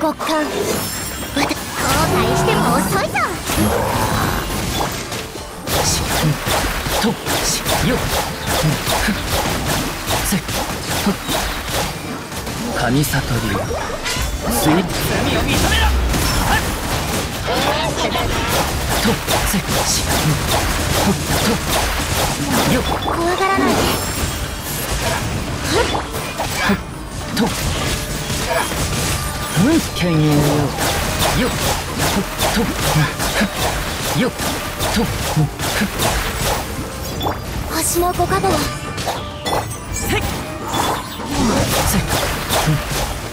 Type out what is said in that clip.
極寒。後悔しても遅いぞ。 としよせ神里流スイッチを認めろとせしとよ怖がらないで。 と権威よよとよと星のご加護は。 せ